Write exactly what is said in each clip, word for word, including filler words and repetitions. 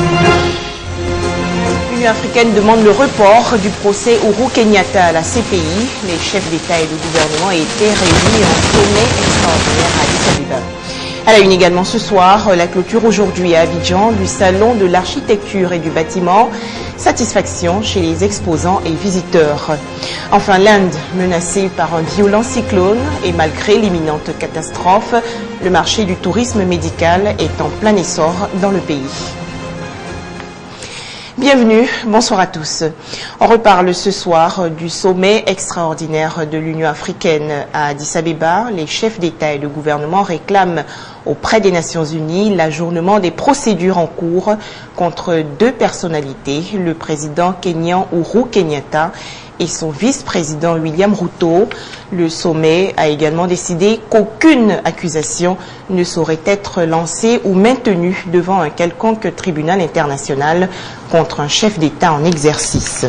L'Union africaine demande le report du procès Uhuru Kenyatta à la C P I. Les chefs d'État et de gouvernement étaient réunis en sommet extraordinaire à Addis Abeba. À la une également ce soir, la clôture aujourd'hui à Abidjan du salon de l'architecture et du bâtiment. Satisfaction chez les exposants et visiteurs. Enfin, l'Inde menacée par un violent cyclone et malgré l'imminente catastrophe, le marché du tourisme médical est en plein essor dans le pays. Bienvenue, bonsoir à tous. On reparle ce soir du sommet extraordinaire de l'Union africaine à Addis Abeba. Les chefs d'État et de gouvernement réclament auprès des Nations Unies l'ajournement des procédures en cours contre deux personnalités, le président kényan Uhuru Kenyatta et son vice-président William Ruto. Le sommet a également décidé qu'aucune accusation ne saurait être lancée ou maintenue devant un quelconque tribunal international contre un chef d'État en exercice.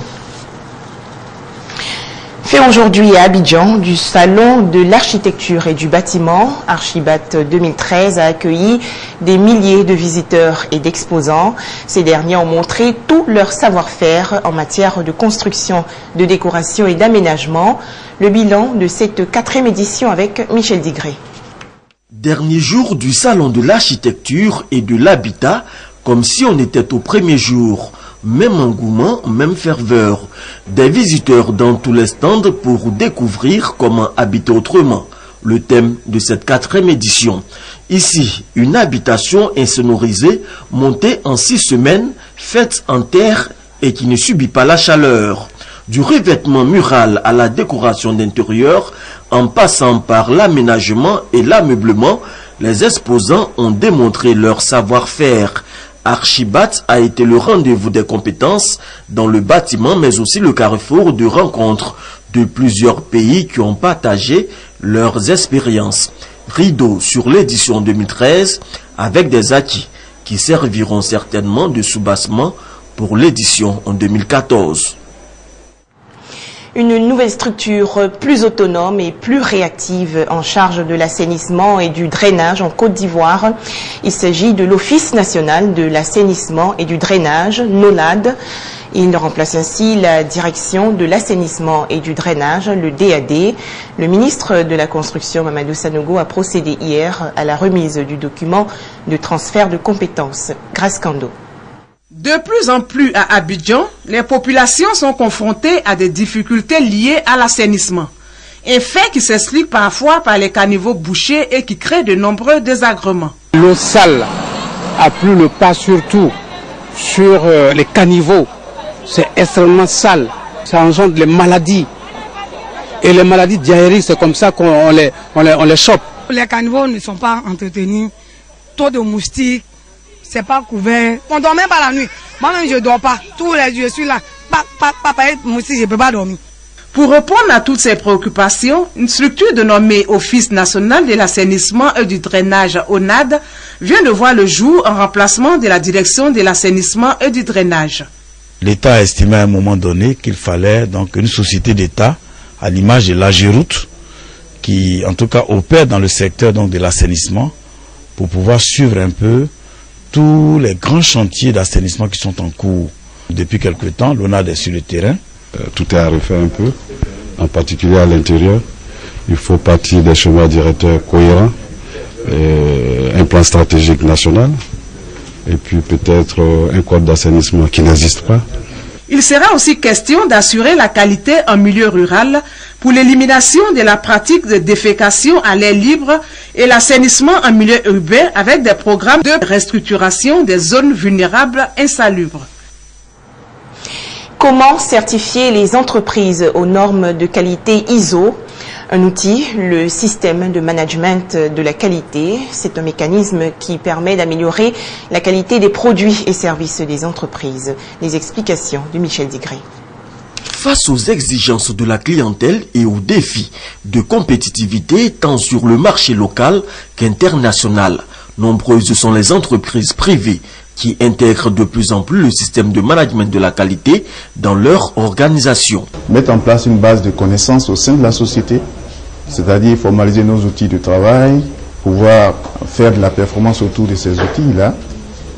Fait aujourd'hui à Abidjan du salon de l'architecture et du bâtiment, Archibat deux mille treize a accueilli des milliers de visiteurs et d'exposants. Ces derniers ont montré tout leur savoir-faire en matière de construction, de décoration et d'aménagement. Le bilan de cette quatrième édition avec Michel Digré. Dernier jour du salon de l'architecture et de l'habitat, comme si on était au premier jour. Même engouement, même ferveur. Des visiteurs dans tous les stands pour découvrir comment habiter autrement. Le thème de cette quatrième édition. Ici, une habitation insonorisée, montée en six semaines, faite en terre et qui ne subit pas la chaleur. Du revêtement mural à la décoration d'intérieur, en passant par l'aménagement et l'ameublement, les exposants ont démontré leur savoir-faire. Archibat a été le rendez-vous des compétences dans le bâtiment, mais aussi le carrefour de rencontres de plusieurs pays qui ont partagé leurs expériences. Rideau sur l'édition deux mille treize avec des acquis qui serviront certainement de soubassement pour l'édition en deux mille quatorze. Une nouvelle structure plus autonome et plus réactive en charge de l'assainissement et du drainage en Côte d'Ivoire. Il s'agit de l'Office national de l'assainissement et du drainage, NONAD. Il remplace ainsi la direction de l'assainissement et du drainage, le D A D. Le ministre de la Construction, Mamadou Sanogo, a procédé hier à la remise du document de transfert de compétences. Grace Kando. De plus en plus à Abidjan, les populations sont confrontées à des difficultés liées à l'assainissement. Un fait qui s'explique parfois par les caniveaux bouchés et qui crée de nombreux désagréments. L'eau sale a pris le pas surtout sur euh, les caniveaux. C'est extrêmement sale. Ça engendre les maladies. Et les maladies diarrhéiques, c'est comme ça qu'on les, on les, on les chope. Les caniveaux ne sont pas entretenus. Taux de moustiques. C'est pas couvert. On dort même pas la nuit. Moi-même, je dors pas. Tous les jours, je suis là. Pas, pas, pas, pas, moi aussi, je peux pas dormir. Pour répondre à toutes ces préoccupations, une structure dénommée Office national de l'assainissement et du drainage, ONAD, vient de voir le jour en remplacement de la direction de l'assainissement et du drainage. L'État a estimé à un moment donné qu'il fallait donc une société d'État, à l'image de l'Ageroute, qui en tout cas opère dans le secteur donc de l'assainissement, pour pouvoir suivre un peu tous les grands chantiers d'assainissement qui sont en cours. Depuis quelque temps, l'ONAD est sur le terrain. Euh, tout est à refaire un peu, en particulier à l'intérieur. Il faut partir des schémas directeurs cohérents, euh, un plan stratégique national, et puis peut-être euh, un code d'assainissement qui n'existe pas. Il sera aussi question d'assurer la qualité en milieu rural pour l'élimination de la pratique de défécation à l'air libre et l'assainissement en milieu urbain avec des programmes de restructuration des zones vulnérables insalubres. Comment certifier les entreprises aux normes de qualité I S O? Un outil, le système de management de la qualité. C'est un mécanisme qui permet d'améliorer la qualité des produits et services des entreprises. Les explications de Michel Digré. Face aux exigences de la clientèle et aux défis de compétitivité tant sur le marché local qu'international, nombreuses sont les entreprises privées qui intègrent de plus en plus le système de management de la qualité dans leur organisation. Mettre en place une base de connaissances au sein de la société, c'est-à-dire formaliser nos outils de travail, pouvoir faire de la performance autour de ces outils-là,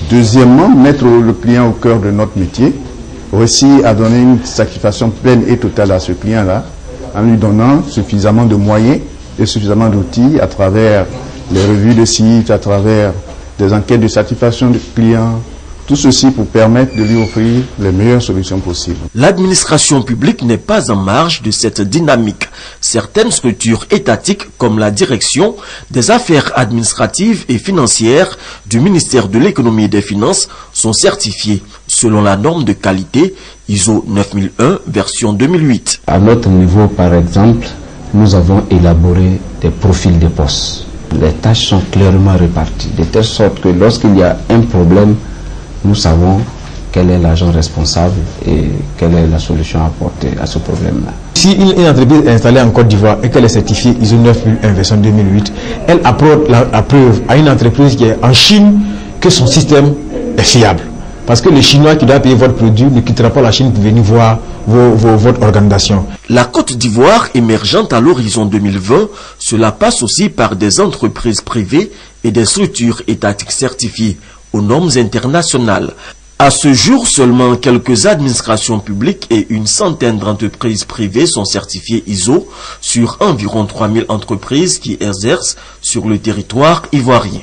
Deuxièmement, mettre le client au cœur de notre métier, réussir à donner une satisfaction pleine et totale à ce client-là, en lui donnant suffisamment de moyens et suffisamment d'outils à travers les revues de sites, à travers des enquêtes de satisfaction du client, tout ceci pour permettre de lui offrir les meilleures solutions possibles. L'administration publique n'est pas en marge de cette dynamique. Certaines structures étatiques, comme la direction des affaires administratives et financières du ministère de l'économie et des finances, sont certifiées selon la norme de qualité I S O neuf mille un, version deux mille huit. À notre niveau, par exemple, nous avons élaboré des profils de postes. Les tâches sont clairement réparties, de telle sorte que lorsqu'il y a un problème, nous savons quel est l'agent responsable et quelle est la solution à apporter à ce problème-là. Si une, une entreprise est installée en Côte d'Ivoire et qu'elle est certifiée I S O neuf mille un version deux mille huit, elle apporte la, la preuve à une entreprise qui est en Chine que son système est fiable. Parce que les Chinois qui doivent payer votre produit ne quitteront pas la Chine pour venir voir vos, vos, votre organisation. La Côte d'Ivoire émergente à l'horizon deux mille vingt, cela passe aussi par des entreprises privées et des structures étatiques certifiées aux normes internationales. À ce jour, seulement quelques administrations publiques et une centaine d'entreprises privées sont certifiées I S O sur environ trois mille entreprises qui exercent sur le territoire ivoirien.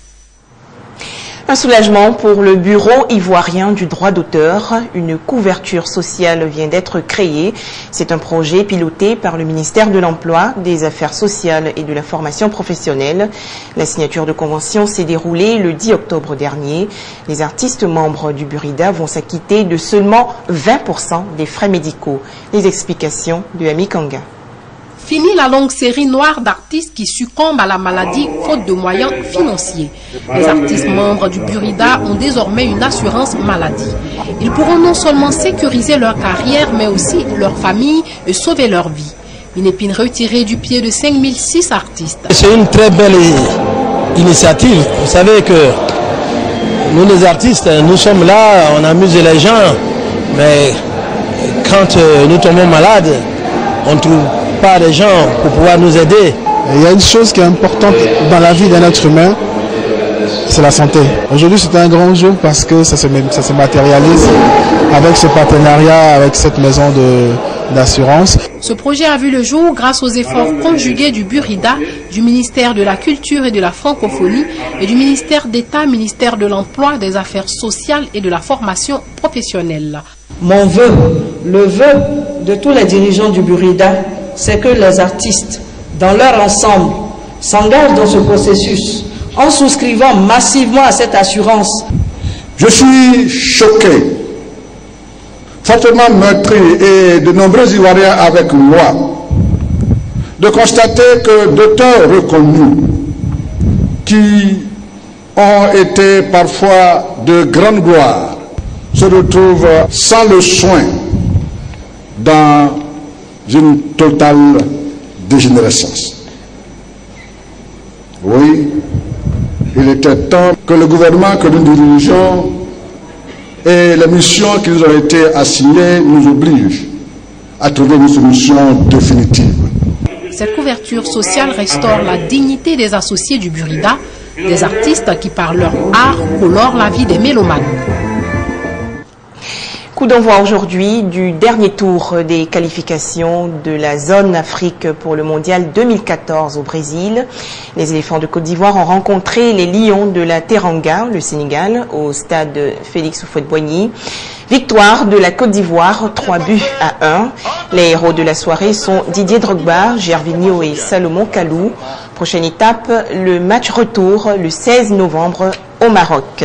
Un soulagement pour le Bureau ivoirien du droit d'auteur. Une couverture sociale vient d'être créée. C'est un projet piloté par le ministère de l'Emploi, des Affaires sociales et de la formation professionnelle. La signature de convention s'est déroulée le dix octobre dernier. Les artistes membres du Burida vont s'acquitter de seulement vingt pour cent des frais médicaux. Les explications de Ami Kanga. Fini la longue série noire d'artistes qui succombent à la maladie faute de moyens financiers. Les artistes membres du Burida ont désormais une assurance maladie. Ils pourront non seulement sécuriser leur carrière, mais aussi leur famille et sauver leur vie. Une épine retirée du pied de cinq mille six artistes. C'est une très belle initiative. Vous savez que nous les artistes, nous sommes là, on amuse les gens, mais quand nous tombons malades, on trouve pas des gens pour pouvoir nous aider. Il y a une chose qui est importante dans la vie d'un être humain, c'est la santé. Aujourd'hui, c'est un grand jour parce que ça se, ça se matérialise avec ce partenariat, avec cette maison d'assurance. Ce projet a vu le jour grâce aux efforts conjugués du Burida, du ministère de la Culture et de la Francophonie et du ministère d'État, ministère de l'Emploi, des Affaires sociales et de la formation professionnelle. Mon vœu, le vœu de tous les dirigeants du Burida, c'est que les artistes, dans leur ensemble, s'engagent dans ce processus en souscrivant massivement à cette assurance. Je suis choqué, fortement meurtri, et de nombreux Ivoiriens avec moi, de constater que d'auteurs reconnus qui ont été parfois de grande gloire se retrouvent sans le soin dans une totale dégénérescence. Oui, il était temps que le gouvernement que nous dirigeons et les missions qui nous ont été assignées nous obligent à trouver une solution définitive. Cette couverture sociale restaure la dignité des associés du Burida, des artistes qui par leur art colorent la vie des mélomanes. Coup d'envoi aujourd'hui du dernier tour des qualifications de la zone Afrique pour le mondial deux mille quatorze au Brésil. Les éléphants de Côte d'Ivoire ont rencontré les lions de la Teranga, le Sénégal, au stade Félix Houphouët-Boigny. Victoire de la Côte d'Ivoire, trois buts à un. Les héros de la soirée sont Didier Drogba, Gervinho et Salomon Kalou. Prochaine étape, le match retour le seize novembre au Maroc.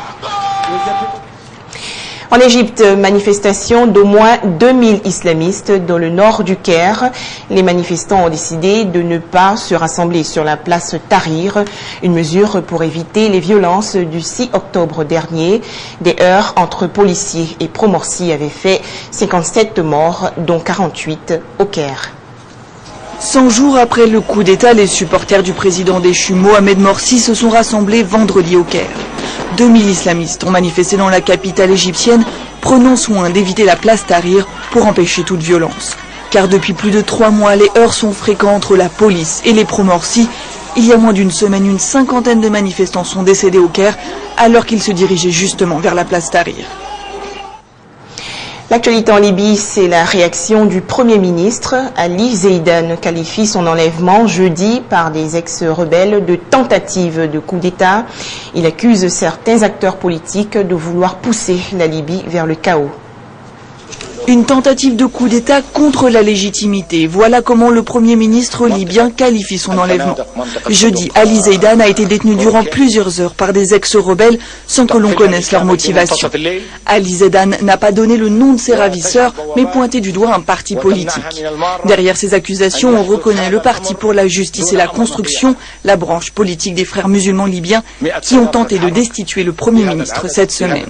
En Égypte, manifestation d'au moins deux mille islamistes dans le nord du Caire. Les manifestants ont décidé de ne pas se rassembler sur la place Tahrir, une mesure pour éviter les violences du six octobre dernier. Des heurts entre policiers et pro-Morsi avaient fait cinquante-sept morts, dont quarante-huit au Caire. cent jours après le coup d'État, les supporters du président déchu Mohamed Morsi se sont rassemblés vendredi au Caire. deux mille islamistes ont manifesté dans la capitale égyptienne, prenant soin d'éviter la place Tahrir pour empêcher toute violence. Car depuis plus de trois mois, les heurts sont fréquents entre la police et les pro-Morsi, Il y a moins d'une semaine, une cinquantaine de manifestants sont décédés au Caire alors qu'ils se dirigeaient justement vers la place Tahrir. L'actualité en Libye, c'est la réaction du Premier ministre. Ali Zeidan qualifie son enlèvement jeudi par des ex-rebelles de tentative de coup d'État. Il accuse certains acteurs politiques de vouloir pousser la Libye vers le chaos. Une tentative de coup d'État contre la légitimité. Voilà comment le Premier ministre libyen qualifie son enlèvement. Jeudi, Ali Zeidan a été détenu durant plusieurs heures par des ex-rebelles sans que l'on connaisse leur motivation. Ali Zeidan n'a pas donné le nom de ses ravisseurs, mais pointé du doigt un parti politique. Derrière ces accusations, on reconnaît le Parti pour la justice et la construction, la branche politique des frères musulmans libyens, qui ont tenté de destituer le Premier ministre cette semaine.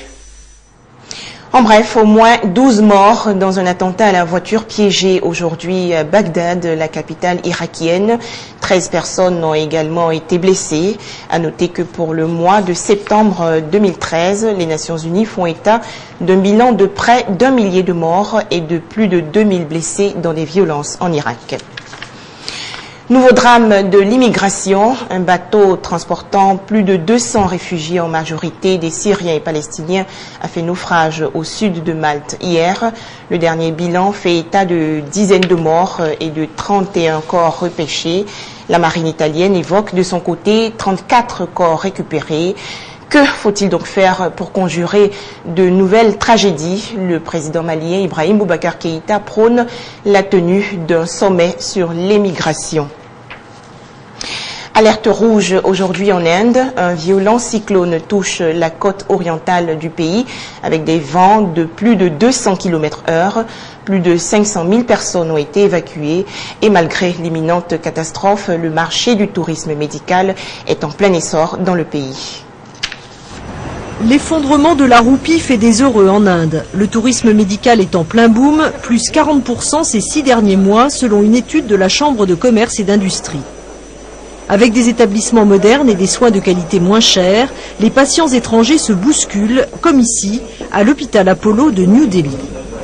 En bref, au moins douze morts dans un attentat à la voiture piégée aujourd'hui à Bagdad, la capitale irakienne. treize personnes ont également été blessées. À noter que pour le mois de septembre deux mille treize, les Nations Unies font état d'un bilan de près d'un millier de morts et de plus de deux mille blessés dans des violences en Irak. Nouveau drame de l'immigration. Un bateau transportant plus de deux cents réfugiés, en majorité des Syriens et Palestiniens, a fait naufrage au sud de Malte hier. Le dernier bilan fait état de dizaines de morts et de trente et un corps repêchés. La marine italienne évoque de son côté trente-quatre corps récupérés. Que faut-il donc faire pour conjurer de nouvelles tragédies? Le président malien Ibrahim Boubacar Keïta prône la tenue d'un sommet sur l'émigration. Alerte rouge aujourd'hui en Inde. Un violent cyclone touche la côte orientale du pays avec des vents de plus de deux cents kilomètres heure. Plus de cinq cent mille personnes ont été évacuées et malgré l'imminente catastrophe, le marché du tourisme médical est en plein essor dans le pays. L'effondrement de la roupie fait des heureux en Inde. Le tourisme médical est en plein boom, plus quarante pour cent ces six derniers mois, selon une étude de la Chambre de commerce et d'industrie. Avec des établissements modernes et des soins de qualité moins chers, les patients étrangers se bousculent, comme ici, à l'hôpital Apollo de New Delhi.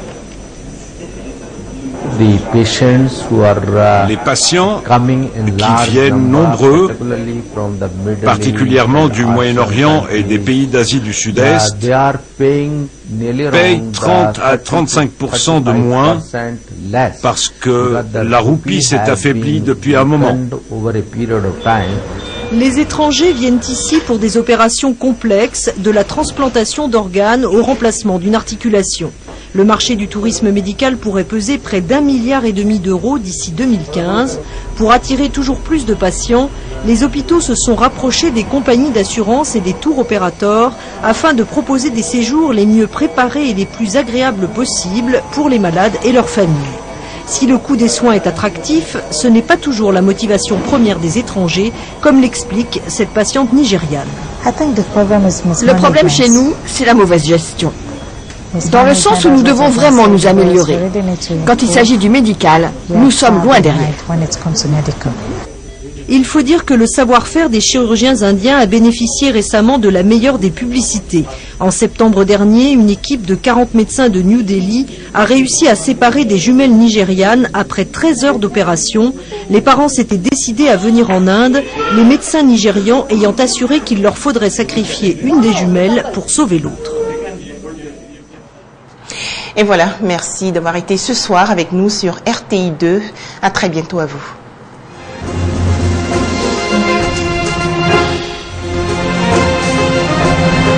Les patients qui viennent nombreux, particulièrement du Moyen-Orient et des pays d'Asie du Sud-Est, payent trente à trente-cinq pour cent de moins parce que la roupie s'est affaiblie depuis un moment. Les étrangers viennent ici pour des opérations complexes, de la transplantation d'organes au remplacement d'une articulation. Le marché du tourisme médical pourrait peser près d'un milliard et demi d'euros d'ici deux mille quinze. Pour attirer toujours plus de patients, les hôpitaux se sont rapprochés des compagnies d'assurance et des tours opérateurs afin de proposer des séjours les mieux préparés et les plus agréables possibles pour les malades et leurs familles. Si le coût des soins est attractif, ce n'est pas toujours la motivation première des étrangers, comme l'explique cette patiente nigériane. Le problème chez nous, c'est la mauvaise gestion. Dans le sens où nous devons vraiment nous améliorer. Quand il s'agit du médical, nous sommes loin derrière. Il faut dire que le savoir-faire des chirurgiens indiens a bénéficié récemment de la meilleure des publicités. En septembre dernier, une équipe de quarante médecins de New Delhi a réussi à séparer des jumelles nigérianes après treize heures d'opération. Les parents s'étaient décidés à venir en Inde, les médecins nigérians ayant assuré qu'il leur faudrait sacrifier une des jumelles pour sauver l'autre. Et voilà, merci d'avoir été ce soir avec nous sur R T I deux. À très bientôt à vous.